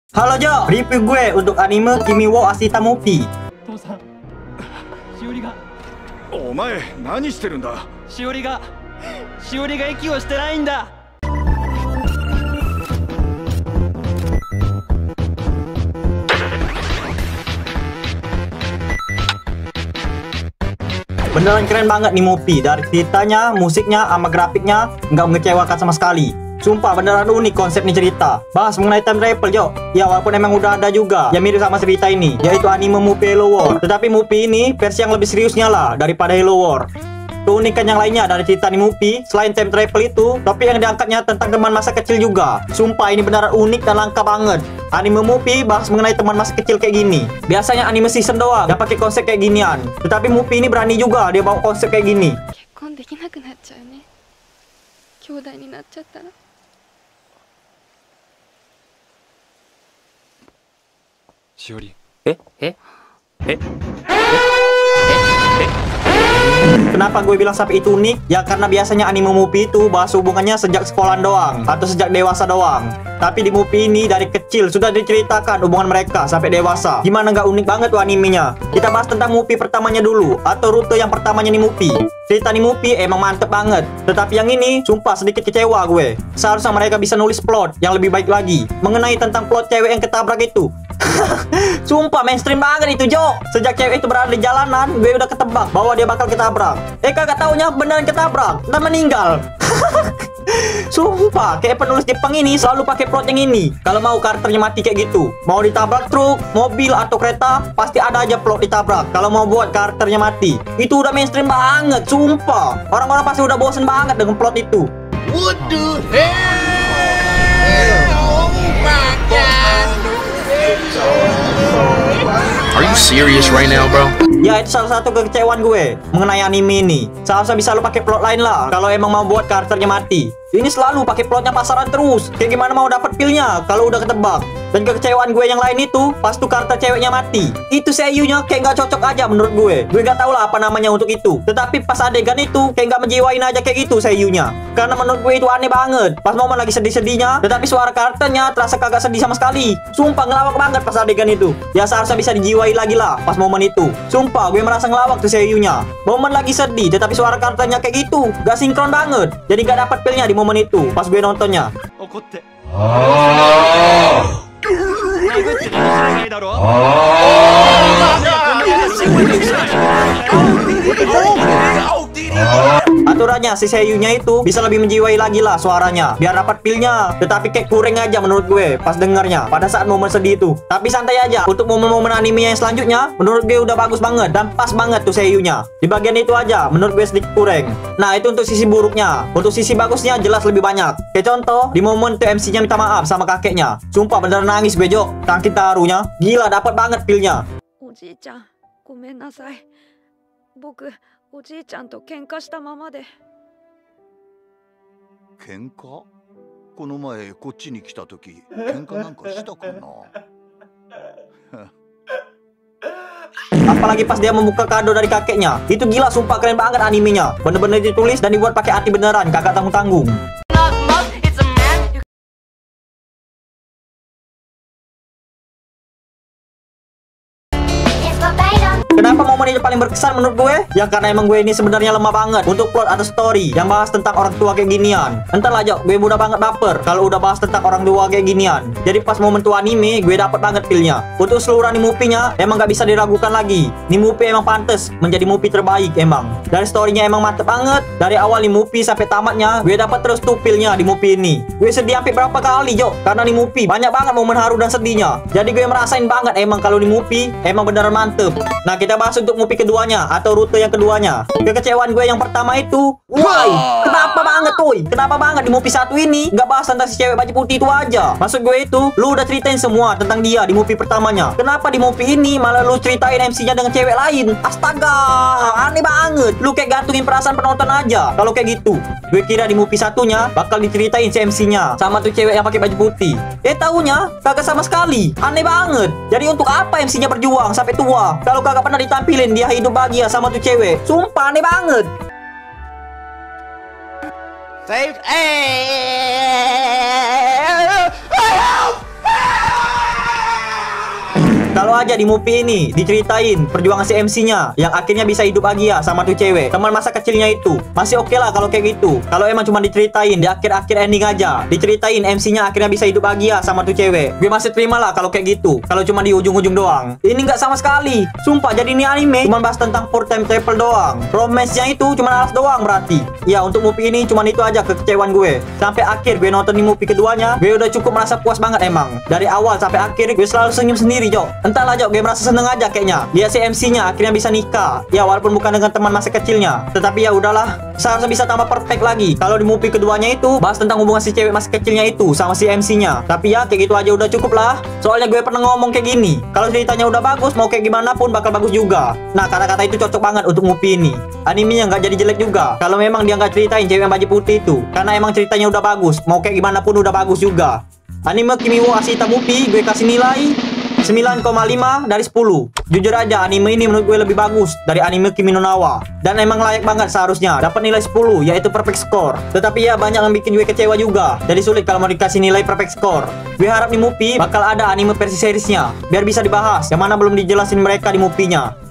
Halo Jo, review gue untuk anime Kimi wo Ashita Movie. 父さん、しおりがお前何してるんだ。 しおりが息をしてないんだ。 Beneran keren banget nih movie. Dari ceritanya, musiknya, sama grafiknya nggak mengecewakan sama sekali. Sumpah beneran unik konsep nih cerita. Bahas mengenai time travel Jo. Ya walaupun emang udah ada juga yang mirip sama cerita ini, yaitu anime movie Hello World. Tetapi movie ini versi yang lebih seriusnya lah daripada Hello World. Keunikan yang lainnya dari cerita di movie, selain time travel itu, topik yang diangkatnya tentang teman masa kecil juga. Sumpah ini beneran unik dan langka banget. Anime movie bahas mengenai teman masa kecil kayak gini. Biasanya anime season doang yang pakai konsep kayak ginian. Tetapi movie ini berani juga dia bawa konsep kayak gini. 結婚できなくなっちゃうね。兄弟になっちゃったら。 しおり、 Kenapa gue bilang sampai itu unik? Ya karena biasanya anime movie itu bahas hubungannya sejak sekolahan doang atau sejak dewasa doang. Tapi di movie ini dari kecil sudah diceritakan hubungan mereka sampai dewasa. Gimana nggak unik banget tuh animenya? Kita bahas tentang movie pertamanya dulu, atau rute yang pertamanya di movie. Cerita di movie emang mantep banget. Tetapi yang ini sumpah sedikit kecewa gue. Seharusnya mereka bisa nulis plot yang lebih baik lagi mengenai tentang plot cewek yang ketabrak itu. Sumpah mainstream banget itu Jo. Sejak cewek itu berada di jalanan, gue udah ketebak bahwa dia bakal ketabrak. Kagak taunya beneran ketabrak dan meninggal. Sumpah kayak penulis Jepang ini selalu pakai plot yang ini. Kalau mau karakternya mati kayak gitu, mau ditabrak truk, mobil atau kereta, pasti ada aja plot ditabrak. Kalau mau buat karakternya mati, itu udah mainstream banget. Sumpah orang-orang pasti udah bosen banget dengan plot itu. What the hell? Oh my god! Are you serious right now, bro? Ya itu salah satu kekecewaan gue mengenai anime ini. Seharusnya bisa lo pakai plot lain lah kalau emang mau buat karakternya mati. Ini selalu pakai plotnya pasaran terus. Kayak gimana mau dapat feel-nya kalau udah ketebak. Dan kekecewaan gue yang lain itu pas tuh karakter ceweknya mati. Itu seiyunya kayak nggak cocok aja menurut gue. Gue nggak tahu lah apa namanya untuk itu. Tetapi pas adegan itu kayak nggak menjiwain aja kayak gitu seiyunya. Karena menurut gue itu aneh banget. Pas momen lagi sedih-sedihnya, tetapi suara karakternya terasa kagak sedih sama sekali. Sumpah ngelawak banget pas adegan itu. Ya seharusnya bisa dijiwai lagi lah pas momen itu. Sumpah gue merasa ngelawak tuh seiyunya. Momen lagi sedih tetapi suara karakternya kayak gitu. Gak sinkron banget. Jadi gak dapat feel-nya di momen itu pas gue nontonnya. 怒って。殴ってるんじゃないだろ。 Aturannya si seiyunya itu bisa lebih menjiwai lagi lah suaranya biar dapat feel-nya. Tetapi kayak kurang aja menurut gue pas dengarnya pada saat momen sedih itu. Tapi santai aja, untuk momen-momen anime yang selanjutnya menurut gue udah bagus banget dan pas banget tuh seiyunya. Di bagian itu aja menurut gue sedikit kurang. Nah itu untuk sisi buruknya. Untuk sisi bagusnya jelas lebih banyak. Kayak contoh di momen tuh MC-nya minta maaf sama kakeknya. Sumpah bener nangis gue Jo. Kaki taruhnya gila, dapat banget feel-nya. おじいちゃん、ごめんなさい。僕、おじいちゃんと喧嘩したままで。 喧嘩？この前こっちに来た時喧嘩なんかしたかな。 Apalagi pas dia membuka kado dari kakeknya. Itu gila sumpah keren banget animenya. Bener-bener ditulis dan dibuat pakai hati beneran, kagak tanggung-tanggung. Kenapa momen ini paling berkesan menurut gue? Ya karena emang gue ini sebenarnya lemah banget untuk plot atau story yang bahas tentang orang tua kayak ginian. Entahlah Jo, gue mudah banget baper kalau udah bahas tentang orang tua kayak ginian. Jadi pas momen tua anime, gue dapet banget feel-nya. Untuk seluruh movie-nya emang gak bisa diragukan lagi. Ini movie emang pantes menjadi movie terbaik emang. Dari story-nya emang mantep banget. Dari awal nih movie sampai tamatnya, gue dapet terus tuh feel-nya di movie ini. Gue sedih sampai berapa kali Jo, karena di movie banyak banget momen haru dan sedihnya. Jadi gue merasain banget emang kalau di movie emang beneran mantep. Nah kita bahas untuk movie keduanya atau rute yang keduanya. Kekecewaan gue yang pertama itu, why? Kenapa banget tuh? Kenapa banget di movie satu ini nggak bahas tentang si cewek baju putih itu aja? Maksud gue itu, lu udah ceritain semua tentang dia di movie pertamanya. Kenapa di movie ini malah lu ceritain MC-nya dengan cewek lain? Astaga, aneh banget. Lu kayak gantungin perasaan penonton aja kalau kayak gitu. Gue kira di movie satunya bakal diceritain si MC-nya sama tuh cewek yang pakai baju putih. Taunya kagak sama sekali. Aneh banget. Jadi untuk apa MC-nya berjuang sampai tua kalau kagak pernah ditampilin dia hidup bahagia sama tuh cewek? Sumpah aneh banget. Save. Help! Kalau aja di movie ini diceritain perjuangan si MC-nya yang akhirnya bisa hidup bahagia sama tuh cewek, teman masa kecilnya itu, masih oke lah kalau kayak gitu. Kalau emang cuma diceritain di akhir-akhir ending aja, diceritain MC-nya akhirnya bisa hidup bahagia sama tuh cewek, gue masih terima lah kalau kayak gitu. Kalau cuma di ujung-ujung doang, ini nggak sama sekali. Sumpah, jadi ini anime cuma bahas tentang four time travel doang. Romance-nya itu cuma alas doang berarti. Ya, untuk movie ini cuma itu aja kekecewaan gue. Sampai akhir gue nonton di movie keduanya, gue udah cukup merasa puas banget emang. Dari awal sampai akhir gue selalu senyum sendiri, Jok. Entahlah, Jok, gue merasa seneng aja kayaknya. Dia si MC-nya akhirnya bisa nikah. Ya, walaupun bukan dengan teman masa kecilnya, tetapi ya udahlah, seharusnya bisa tambah perfect lagi. Kalau di movie keduanya itu bahas tentang hubungan si cewek masa kecilnya itu sama si MC-nya. Tapi ya kayak gitu aja udah cukup lah. Soalnya gue pernah ngomong kayak gini, kalau ceritanya udah bagus, mau kayak gimana pun bakal bagus juga. Nah, kata-kata itu cocok banget untuk movie ini. Animenya nggak jadi jelek juga kalau memang dia nggak ceritain cewek yang baju putih itu, karena emang ceritanya udah bagus, mau kayak gimana pun udah bagus juga. Anime Kimi wo Ashita Movie gue kasih nilai 9,5 dari 10. Jujur aja, anime ini menurut gue lebih bagus dari anime Kimi no Na wa, dan emang layak banget seharusnya dapat nilai 10, yaitu perfect score. Tetapi ya banyak yang bikin gue kecewa juga, jadi sulit kalau mau dikasih nilai perfect score. Gue harap di movie bakal ada anime versi seriesnya biar bisa dibahas yang mana belum dijelasin mereka di movie-nya.